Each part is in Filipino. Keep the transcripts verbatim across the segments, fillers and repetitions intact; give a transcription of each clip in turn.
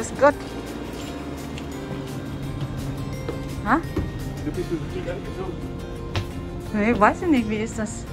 was gut. Ha? Du bist nicht angezogen. Nee, weiß ich nicht, wie ist das?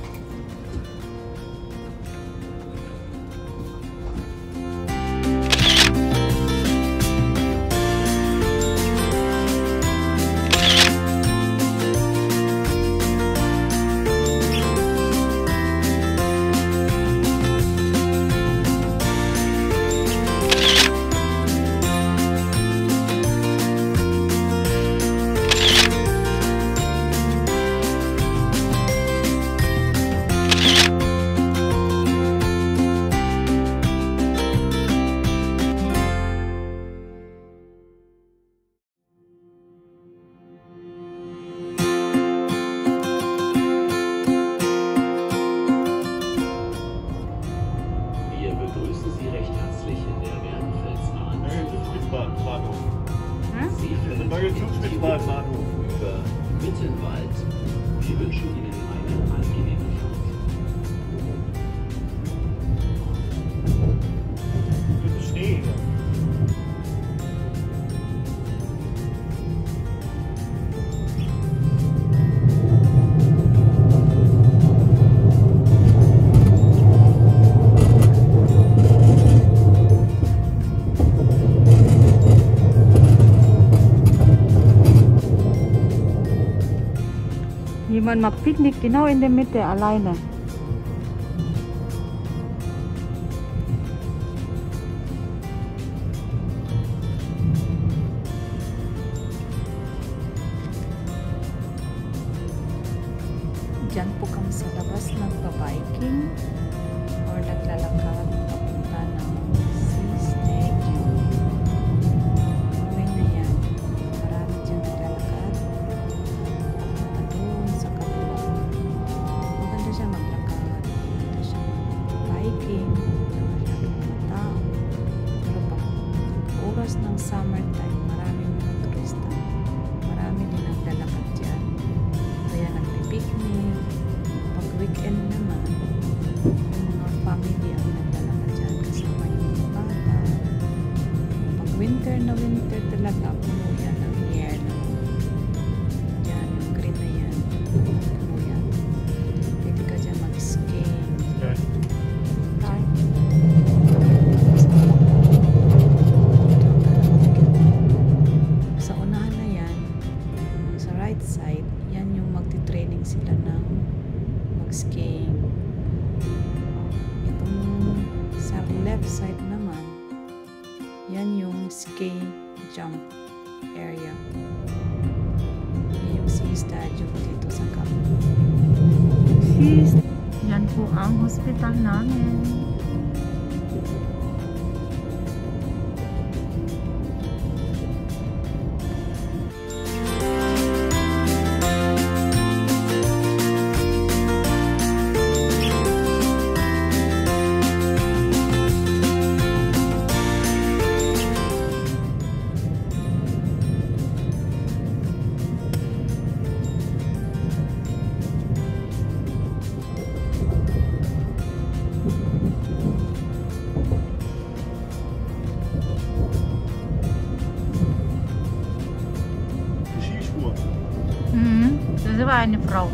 Bahnhof über Mittenwald. Wir wünschen Ihnen eine angenehme Fahrt. Das ist Schnee. Jemand macht Picknick genau in der Mitte alleine. Diyan po kami sa labas ng pa-biking or naglalakad papunta ng sea snake. Gawin na yan. Marami dyan naglalakad. Papunta doon sa kabila. Maganda siya maglakad. Maganda siya biking. Masyadong mga tao. Pero pag oras ng summertime, maraming mga turista. Marami din naglalakad dyan. Kaya nagpipiknik. Pag weekend naman, yung mga family ang naglalakad dyan kasama yung mga bata. Pag winter na winter talaga, puno yan ang air na dyan, yung green na yan. Puno yan. Pwede ka dyan mag-skiing. Hi. Sa unahan na yan, sa right side, yan yung magti-training sila ng mag-skiing. Itong sa left side naman, yan yung ski jump area. Yan yung ski stadium dito sa Cap. Yan po ang hospital namin. Mhm, das war eine Frau.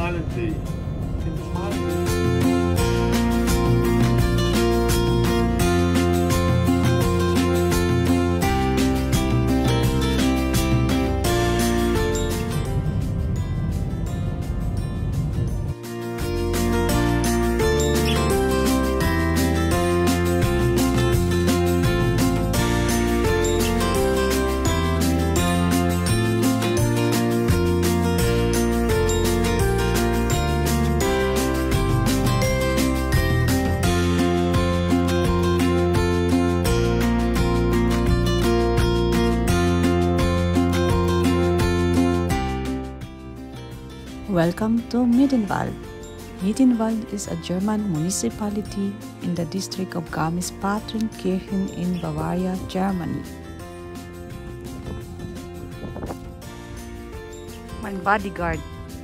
schmalen See. Den schmalen See. Welcome to Mittenwald. Mittenwald is a German municipality in the district of Garmisch-Partenkirchen in Bavaria, Germany. Mein bodyguard.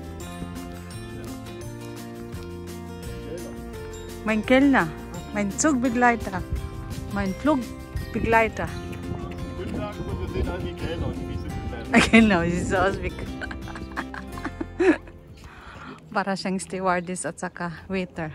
Mein Kellner. Mein Zugbegleiter. Mein Flugbegleiter. Ich würde sagen, wir sind an die Kellner und wie sind Genau, sie sieht so aus wie para siyang stewardess at saka waiter.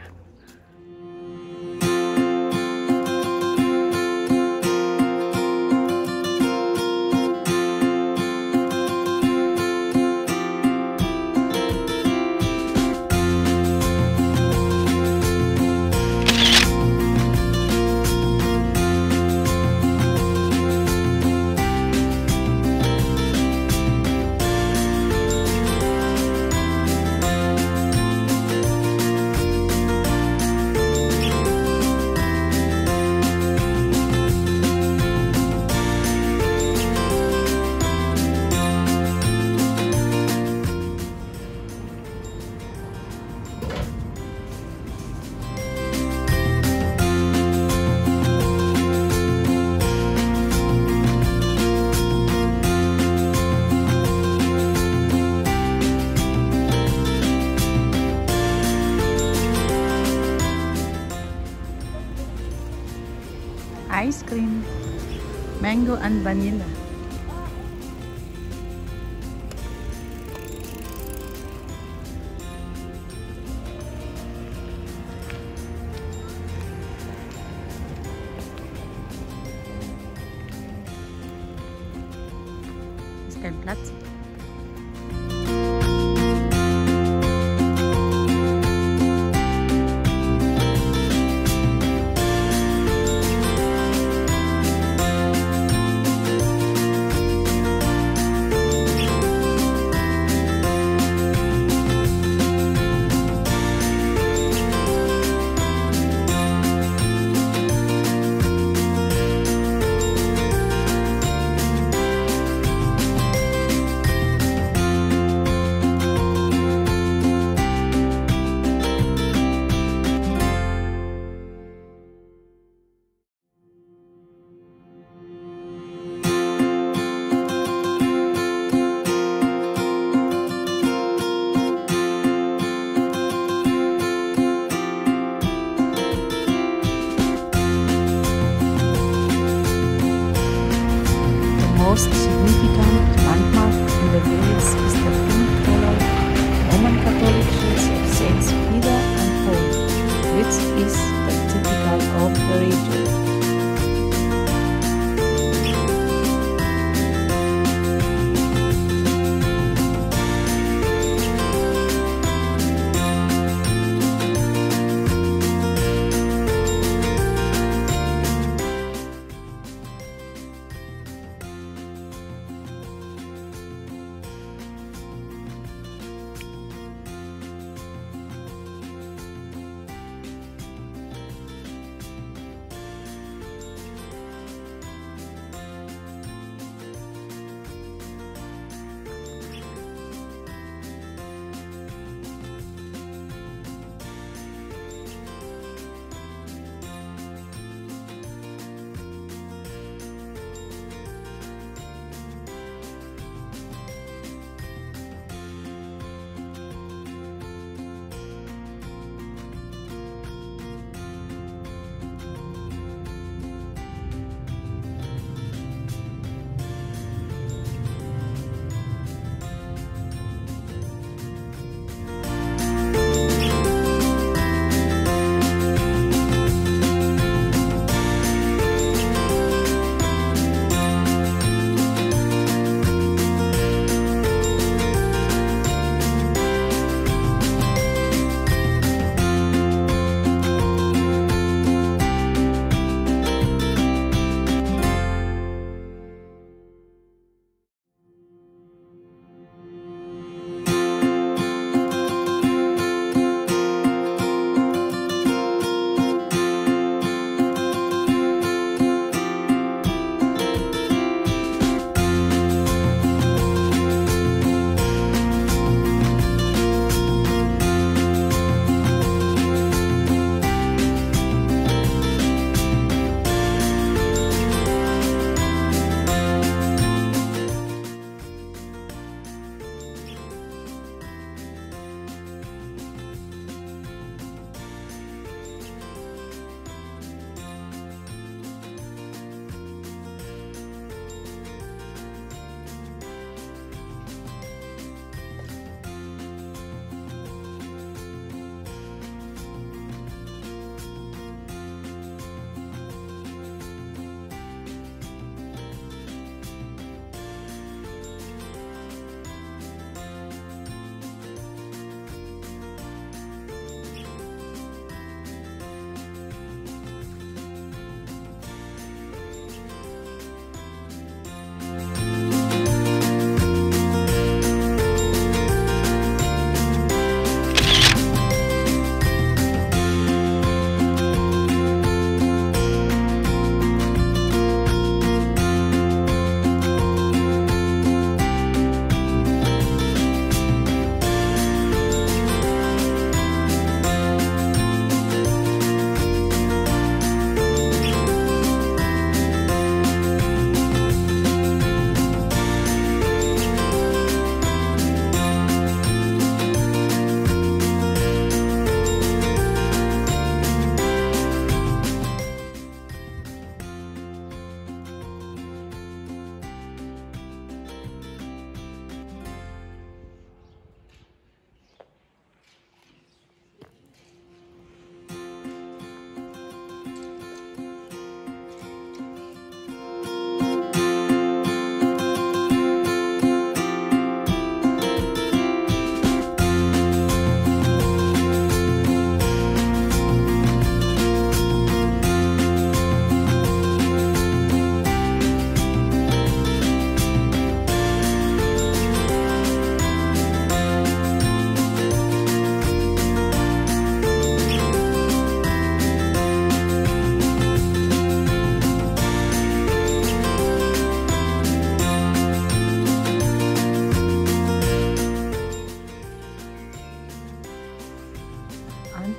Ice cream, mango and vanilla. Ist kein Platz.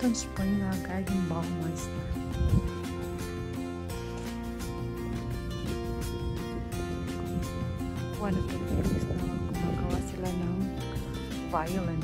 Luttenseekaserne Baumeister. One of the things na gumagawa sila ng violin.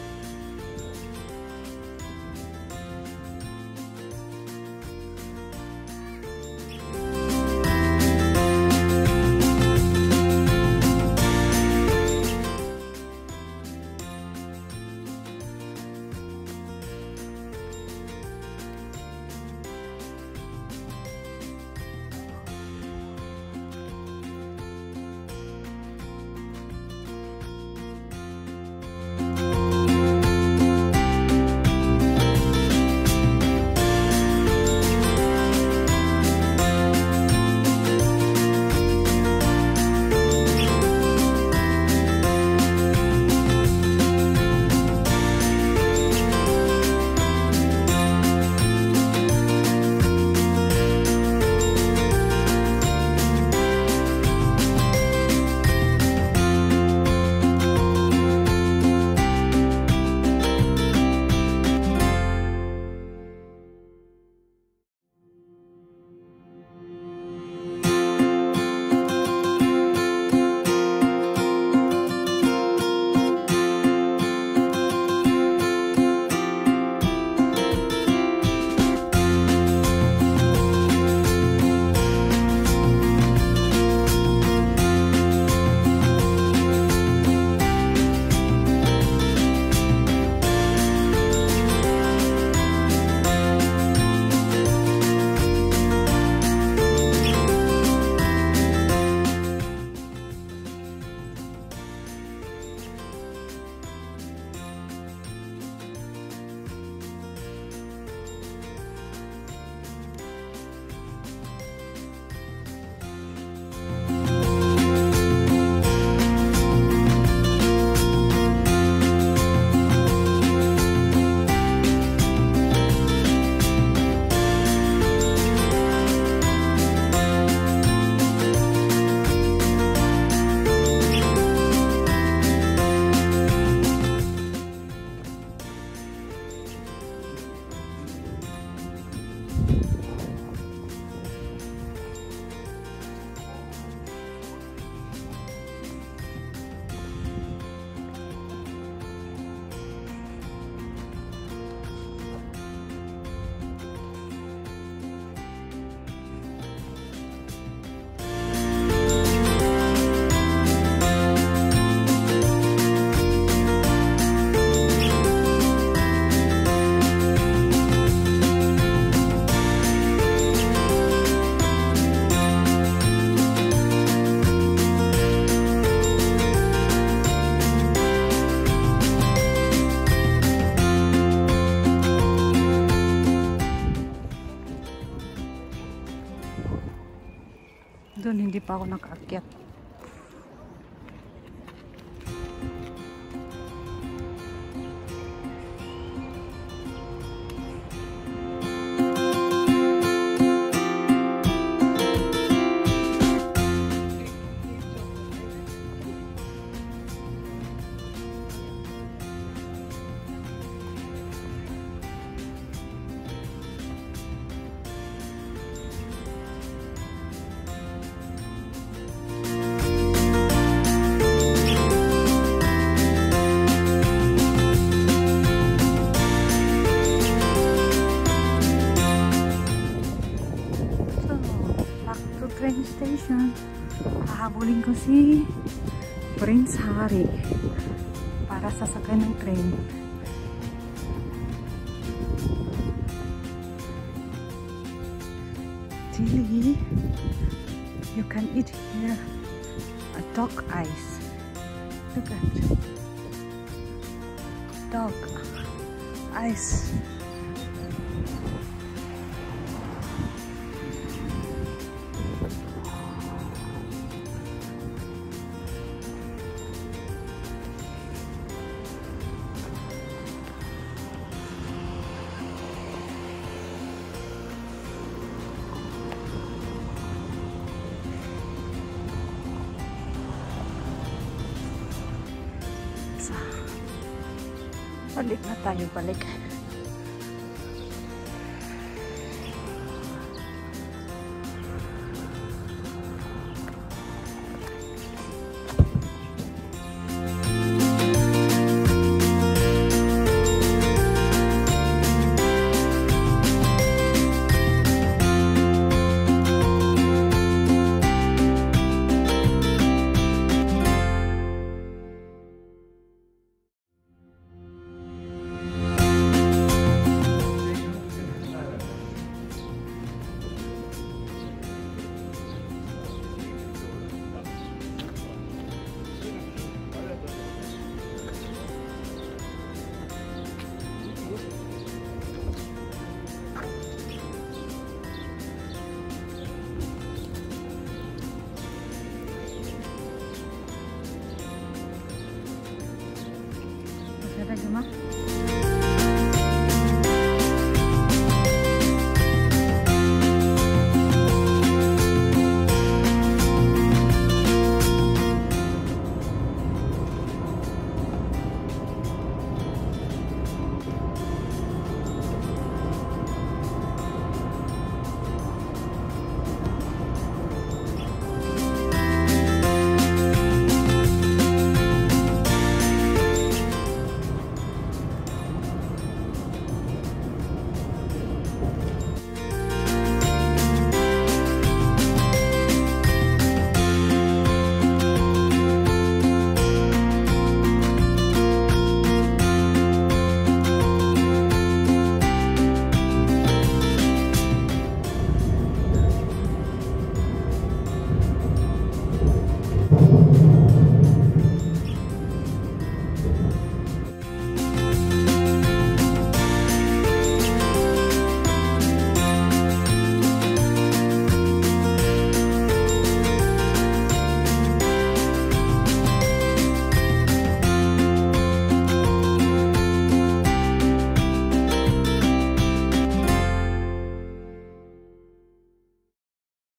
Doon hindi pa ako nakaakyat. Train station, hahabulin ko si Prince Harry para sasakay ng train. Chili, you can eat here a dog ice. Look at dog ice. Balik na tayo, balik. hat er gemacht?